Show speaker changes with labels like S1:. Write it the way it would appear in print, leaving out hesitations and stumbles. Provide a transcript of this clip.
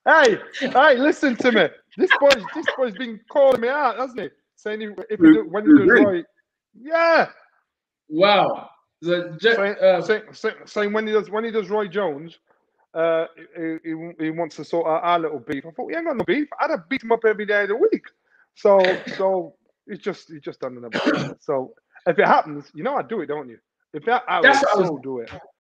S1: Hey, listen to me. This boy's been calling me out, hasn't he? Saying if he do, when he does right, yeah.
S2: Wow.
S1: Saying when he does Roy Jones, he wants to sort out our little beef. I thought we ain't got no beef. I'd have beat him up every day of the week. So he's just done another thing. So if it happens, you know I do it, don't you? If that, I will so do it.